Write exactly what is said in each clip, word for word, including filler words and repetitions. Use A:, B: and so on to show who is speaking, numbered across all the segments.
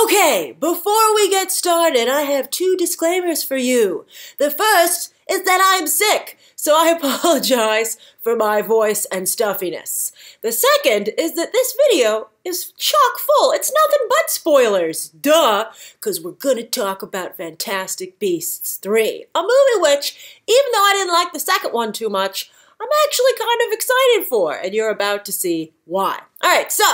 A: Okay, before we get started, I have two disclaimers for you. The first is that I'm sick, so I apologize for my voice and stuffiness. The second is that this video is chock full. It's nothing but spoilers. Duh, because we're going to talk about Fantastic Beasts three, a movie which, even though I didn't like the second one too much, I'm actually kind of excited for, and you're about to see why. All right, so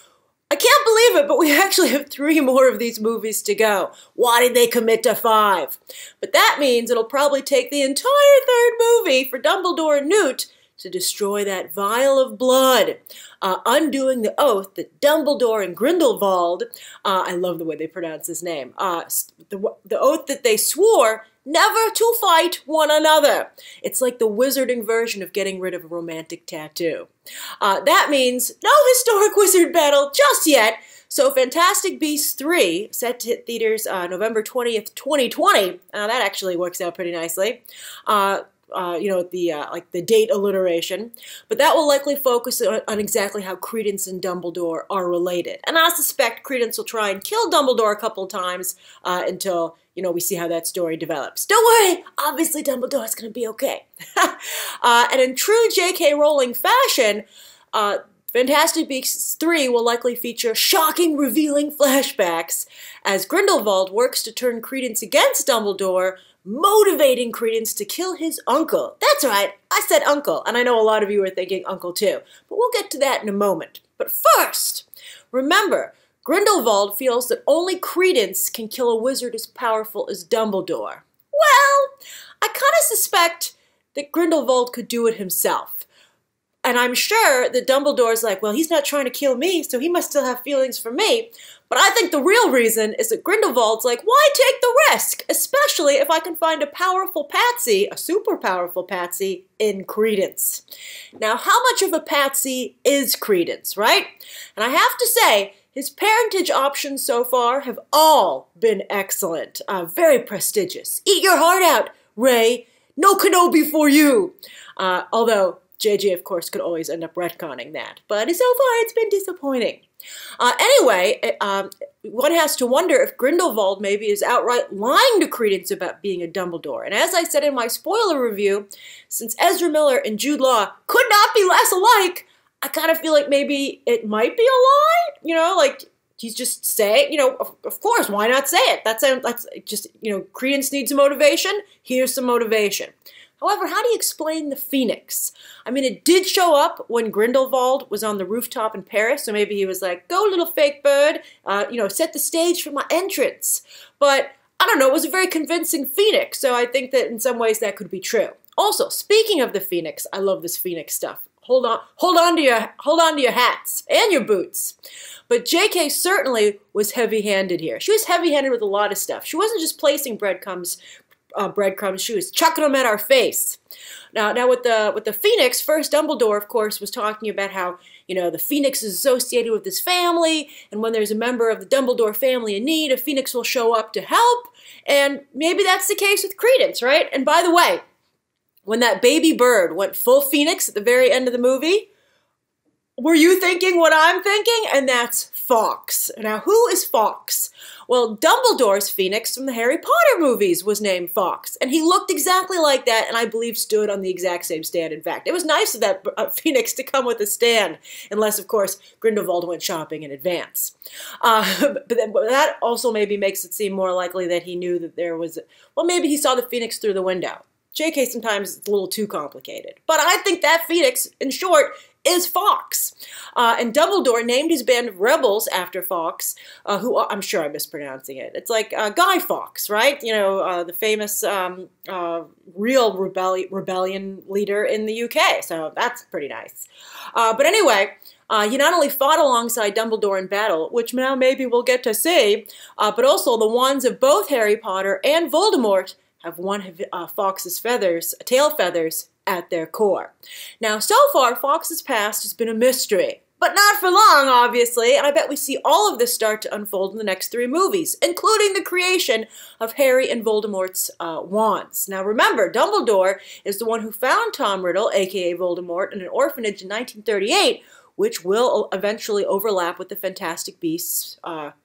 A: I can't believe it, but we actually have three more of these movies to go. Why did they commit to five? But that means it'll probably take the entire third movie for Dumbledore and Newt to destroy that vial of blood, uh, undoing the oath that Dumbledore and Grindelwald, uh, I love the way they pronounce his name, uh, the, the oath that they swore never to fight one another. It's like the wizarding version of getting rid of a romantic tattoo. Uh, that means no historic wizard battle just yet. So Fantastic Beasts three, set to hit theaters uh, November twentieth, twenty twenty. Uh, that actually works out pretty nicely. Uh, Uh, you know, the uh, like the date alliteration, but that will likely focus on, on exactly how Credence and Dumbledore are related. And I suspect Credence will try and kill Dumbledore a couple times uh, until, you know, we see how that story develops. Don't worry, obviously Dumbledore's going to be okay. uh, and in true J K Rowling fashion, uh, Fantastic Beasts three will likely feature shocking, revealing flashbacks as Grindelwald works to turn Credence against Dumbledore, motivating Credence to kill his uncle. That's right, I said uncle, and I know a lot of you are thinking uncle too, but we'll get to that in a moment. But first, remember, Grindelwald feels that only Credence can kill a wizard as powerful as Dumbledore. Well, I kind of suspect that Grindelwald could do it himself. And I'm sure that Dumbledore's like, well, he's not trying to kill me, so he must still have feelings for me. But I think the real reason is that Grindelwald's like, why take the risk? Especially if I can find a powerful patsy, a super powerful patsy, in Credence. Now, how much of a patsy is Credence, right? And I have to say, his parentage options so far have all been excellent. Uh, very prestigious. Eat your heart out, Ray. No Kenobi for you. Uh, although J J, of course, could always end up retconning that. But so far, it's been disappointing. Uh, anyway, um, one has to wonder if Grindelwald maybe is outright lying to Credence about being a Dumbledore. And as I said in my spoiler review, since Ezra Miller and Jude Law could not be less alike, I kind of feel like maybe it might be a lie. You know, like he's just saying, you know, of, of course, why not say it? That's, a, that's just, you know, Credence needs motivation. Here's some motivation. However, how do you explain the Phoenix? I mean, it did show up when Grindelwald was on the rooftop in Paris, so maybe he was like, go little fake bird, uh, you know, set the stage for my entrance. But I don't know, it was a very convincing Phoenix, so I think that in some ways that could be true. Also, speaking of the Phoenix, I love this Phoenix stuff. Hold on, hold on to your, hold on to your hats and your boots. But J K certainly was heavy-handed here. She was heavy-handed with a lot of stuff. She wasn't just placing breadcrumbs, Uh, breadcrumbs. She was chucking them at our face. Now, now with the with the Phoenix, first Dumbledore, of course, was talking about how, you know, the Phoenix is associated with his family, and when there's a member of the Dumbledore family in need, a Phoenix will show up to help, and maybe that's the case with Credence, right? And by the way, when that baby bird went full Phoenix at the very end of the movie, were you thinking what I'm thinking? And that's Fawkes. Now, who is Fawkes? Well, Dumbledore's Phoenix from the Harry Potter movies was named Fawkes, and he looked exactly like that, and I believe stood on the exact same stand. In fact, it was nice of that uh, Phoenix to come with a stand, unless, of course, Grindelwald went shopping in advance. Uh, but, then, but that also maybe makes it seem more likely that he knew that there was, well, maybe he saw the Phoenix through the window. J K sometimes it's a little too complicated. But I think that Phoenix, in short, is Fawkes. Uh, and Dumbledore named his band of rebels after Fawkes, uh, who I'm sure I'm mispronouncing it. It's like uh, Guy Fawkes, right? You know, uh, the famous um, uh, real rebelli rebellion leader in the U K. So that's pretty nice. Uh, but anyway, uh, he not only fought alongside Dumbledore in battle, which now maybe we'll get to see, uh, but also the wands of both Harry Potter and Voldemort have one of uh, Fawkes' feathers, tail feathers, at their core. Now, so far, Fawkes' past has been a mystery, but not for long, obviously, and I bet we see all of this start to unfold in the next three movies, including the creation of Harry and Voldemort's uh, wands. Now, remember, Dumbledore is the one who found Tom Riddle, aka Voldemort, in an orphanage in nineteen thirty-eight, which will eventually overlap with the Fantastic Beasts uh,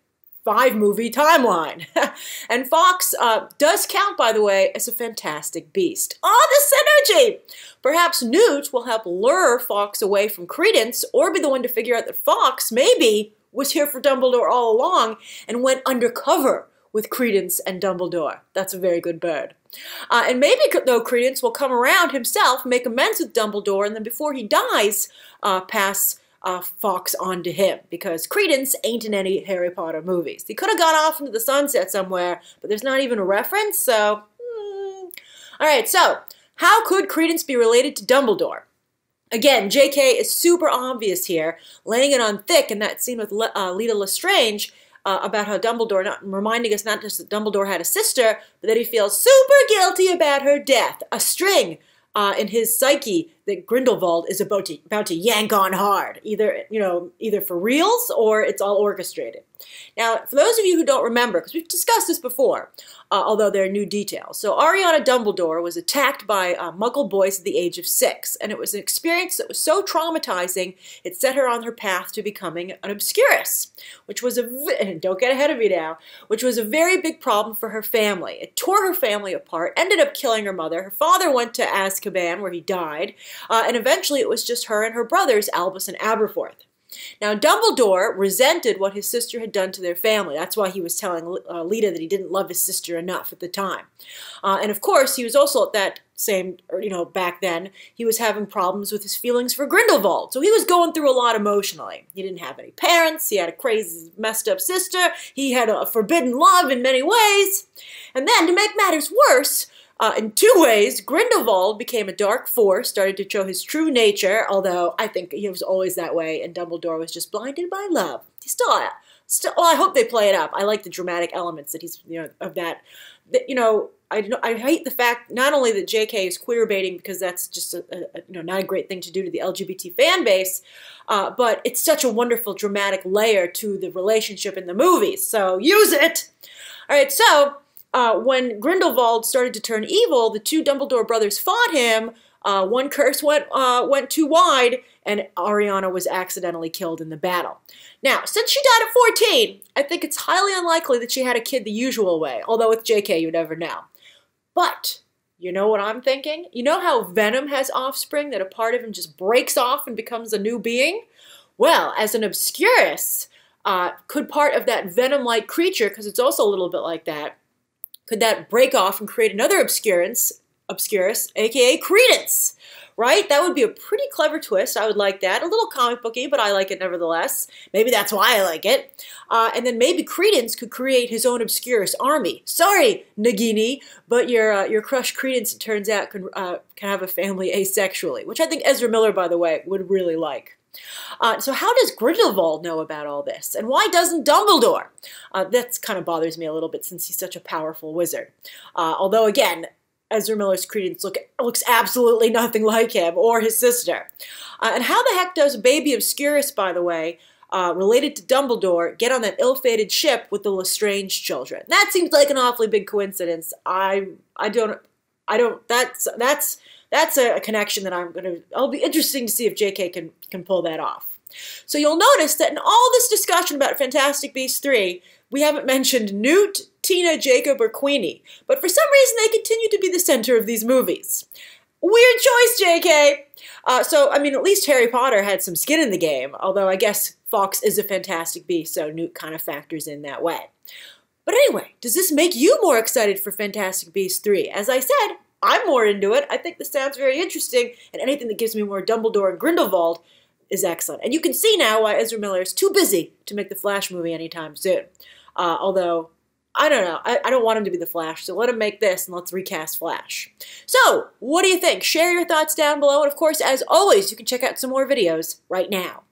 A: five-movie timeline. And Fawkes uh, does count, by the way, as a fantastic beast. Oh, the synergy! Perhaps Newt will help lure Fawkes away from Credence, or be the one to figure out that Fawkes, maybe, was here for Dumbledore all along and went undercover with Credence and Dumbledore. That's a very good bird. Uh, and maybe, though, Credence will come around himself, make amends with Dumbledore, and then before he dies, uh, pass uh, Fawkes on to him, because Credence ain't in any Harry Potter movies. He could have gone off into the sunset somewhere, but there's not even a reference, so... Hmm. All right, so, how could Credence be related to Dumbledore? Again, J K is super obvious here, laying it on thick in that scene with Le uh, Leta Lestrange, Uh, about how Dumbledore, not, reminding us not just that Dumbledore had a sister, but that he feels super guilty about her death. A string uh, in his psyche that Grindelwald is about to, about to yank on hard, either, you know, either for reals or it's all orchestrated. Now, for those of you who don't remember, because we've discussed this before, uh, although there are new details. So Ariana Dumbledore was attacked by uh, Muggle boys at the age of six, and it was an experience that was so traumatizing, it set her on her path to becoming an Obscurus, which was a, don't get ahead of me now, which was a very big problem for her family. It tore her family apart, ended up killing her mother. Her father went to Azkaban, where he died, uh, and eventually it was just her and her brothers, Albus and Aberforth. Now, Dumbledore resented what his sister had done to their family. That's why he was telling uh, Leta that he didn't love his sister enough at the time. Uh, and of course, he was also at that same, or, you know, back then, he was having problems with his feelings for Grindelwald. So he was going through a lot emotionally. He didn't have any parents. He had a crazy, messed up sister. He had a forbidden love in many ways. And then, to make matters worse, Uh, in two ways, Grindelwald became a dark force, started to show his true nature, although I think he was always that way, and Dumbledore was just blinded by love. He still, still well, I hope they play it up. I like the dramatic elements that he's, you know, of that. that you know, I, I hate the fact, not only that J K is queer baiting, because that's just, a, a, you know, not a great thing to do to the L G B T fan base, uh, but it's such a wonderful dramatic layer to the relationship in the movies, so use it! All right, so... Uh, when Grindelwald started to turn evil, the two Dumbledore brothers fought him. Uh, one curse went, uh, went too wide, and Ariana was accidentally killed in the battle. Now, since she died at fourteen, I think it's highly unlikely that she had a kid the usual way, although with J K you never know. But, you know what I'm thinking? You know how Venom has offspring, that a part of him just breaks off and becomes a new being? Well, as an Obscurus, uh, could part of that Venom-like creature, because it's also a little bit like that, could that break off and create another Obscurus, Obscurus, aka Credence, right? That would be a pretty clever twist. I would like that. A little comic booky, but I like it nevertheless. Maybe that's why I like it. Uh, and then maybe Credence could create his own Obscurus army. Sorry, Nagini, but your uh, your crush Credence, it turns out, can, uh, can have a family asexually, which I think Ezra Miller, by the way, would really like. Uh, so how does Grindelwald know about all this? And why doesn't Dumbledore? Uh, that kind of bothers me a little bit since he's such a powerful wizard. Uh, although, again, Ezra Miller's Credence look, looks absolutely nothing like him or his sister. Uh, and how the heck does baby Obscurus, by the way, uh, related to Dumbledore, get on that ill-fated ship with the Lestrange children? That seems like an awfully big coincidence. I, I don't, I don't, that's, that's, That's a connection that I'm going to, it'll be interesting to see if J K can, can pull that off. So you'll notice that in all this discussion about Fantastic Beasts three, we haven't mentioned Newt, Tina, Jacob, or Queenie. But for some reason, they continue to be the center of these movies. Weird choice, J K! Uh, so, I mean, at least Harry Potter had some skin in the game, although I guess Fawkes is a fantastic beast, so Newt kind of factors in that way. But anyway, does this make you more excited for Fantastic Beasts three? As I said, I'm more into it. I think this sounds very interesting, and anything that gives me more Dumbledore and Grindelwald is excellent. And you can see now why Ezra Miller is too busy to make the Flash movie anytime soon. Uh, although, I don't know. I, I don't want him to be the Flash, so let him make this, and let's recast Flash. So, what do you think? Share your thoughts down below, and of course, as always, you can check out some more videos right now.